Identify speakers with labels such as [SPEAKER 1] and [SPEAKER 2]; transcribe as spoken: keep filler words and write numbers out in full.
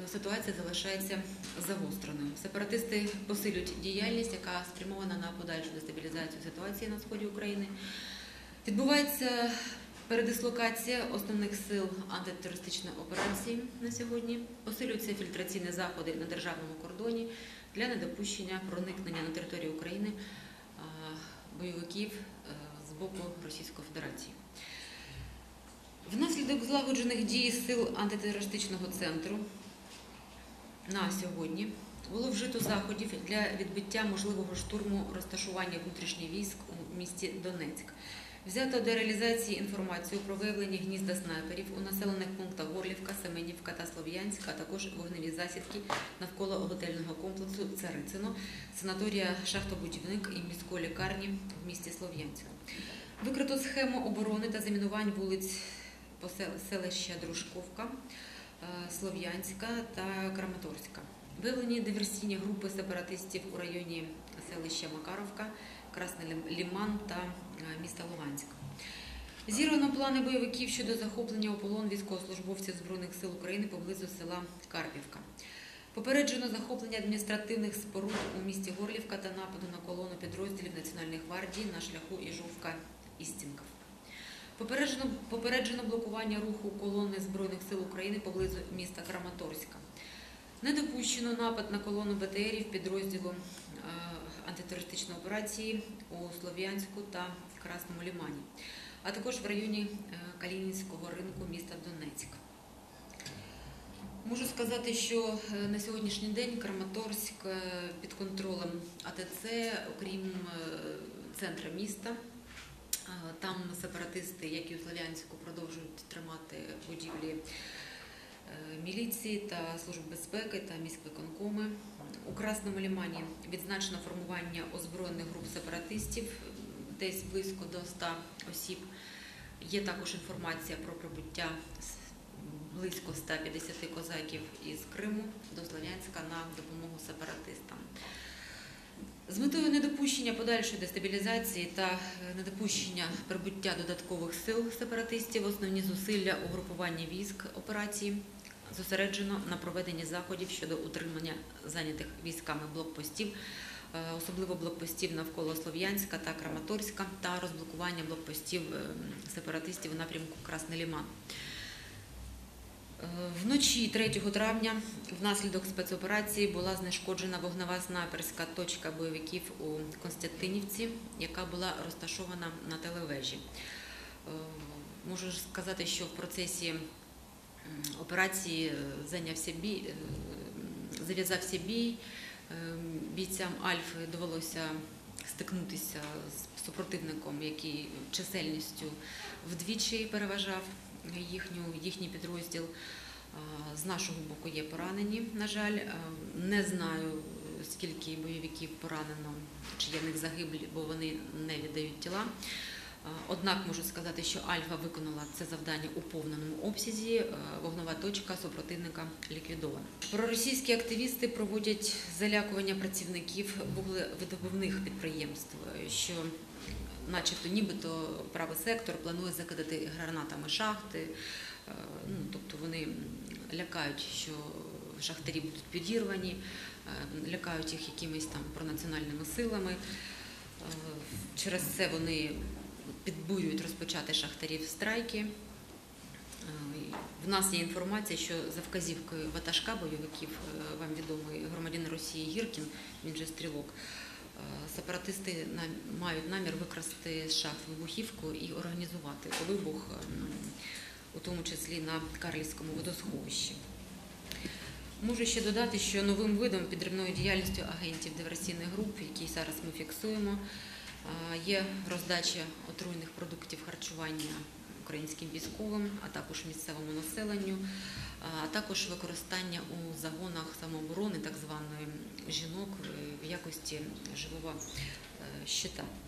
[SPEAKER 1] ситуація залишається загостреною. Сепаратисти посилюють діяльність, яка спрямована на подальшу дестабілізацію ситуації на сході України. Відбувається передислокація основних сил антитерористичної операції на сьогодні. Посилюються фільтраційні заходи на державному кордоні для недопущення проникнення на територію України бойовиків з боку Російської Федерації. Внаслідок злагоджених дій сил антитерористичного центру на сьогодні було вжито заходів для відбиття можливого штурму розташування внутрішніх військ у місті Донецьк. Взято до реалізації інформацію про виявлення гнізда снайперів у населених пунктах Горлівка, Семенівка та Слов'янська, а також вогневі засідки навколо готельного комплексу Царицино, санаторія Шахтобудівник і міської лікарні в місті Слов'янську. Викрито схему оборони та замінувань вулиць селища Дружковка, Слов'янська та Краматорська. Виявлені диверсійні групи сепаратистів у районі селища Макаровка, Красний Лиман та міста Луганськ. Зірвано плани бойовиків щодо захоплення у полон військовослужбовців Збройних сил України поблизу села Карпівка. Попереджено захоплення адміністративних споруд у місті Горлівка та нападу на колону підрозділів Національної гвардії на шляху Іжовка-Істінків. Попереджено, попереджено блокування руху колони Збройних сил України поблизу міста Краматорська. Не допущено напад на колону БТРів підрозділу антитерористичної операції у Слов'янську та Красному Лимані, а також в районі Калінінського ринку міста Донецьк. Можу сказати, що на сьогоднішній день Краматорськ під контролем АТЦ, окрім центра міста. Там сепаратисти, як і у Слов'янську, продовжують тримати будівлі міліції та служб безпеки та міськвиконкоми. У Красному Лимані відзначено формування озброєних груп сепаратистів, десь близько до ста осіб. Є також інформація про прибуття близько ста п'ятдесяти козаків із Криму до Слов'янська на допомогу сепаратистам. З метою недопущення подальшої дестабілізації та недопущення прибуття додаткових сил сепаратистів основні зусилля угрупування військ операції зосереджено на проведенні заходів щодо утримання зайнятих військами блокпостів, особливо блокпостів навколо Слов'янська та Краматорська, та розблокування блокпостів сепаратистів у напрямку Красний Лиман. Вночі третього травня внаслідок спецоперації була знешкоджена вогнева снайперська точка бойовиків у Константинівці, яка була розташована на телевежі. Можу сказати, що в процесі операції зайнявся бій, зав'язався бій. Бійцям Альфи довелося стикнутися з супротивником, який чисельністю вдвічі переважав їхню, їхній підрозділ. З нашого боку є поранені, на жаль. Не знаю, скільки бойовиків поранено, чи є в них загиблі, бо вони не віддають тіла. Однак можу сказати, що Альфа виконала це завдання у повному обсязі, вогнева точка супротивника ліквідована. Проросійські активісти проводять залякування працівників вуглевидобувних підприємств, що начебто нібито правий сектор планує закидати гранатами шахти, ну, тобто вони лякають, що шахтарі будуть підірвані, лякають їх якимись там пронаціональними силами. Через це вони підбурюють розпочати шахтарів страйки. В нас є інформація, що за вказівкою ватажка бойовиків, вам відомий громадянин Росії Гіркін, він же стрілок, сепаратисти мають намір викрасти з шахт вибухівку і організувати вибух, у тому числі на Карлівському водосховищі. Можу ще додати, що новим видом підривної діяльності агентів диверсійних груп, які зараз ми фіксуємо, є роздача отруйних продуктів харчування українським військовим, а також місцевому населенню, а також використання у загонах самооборони, так званої жінок, в якості живого щита.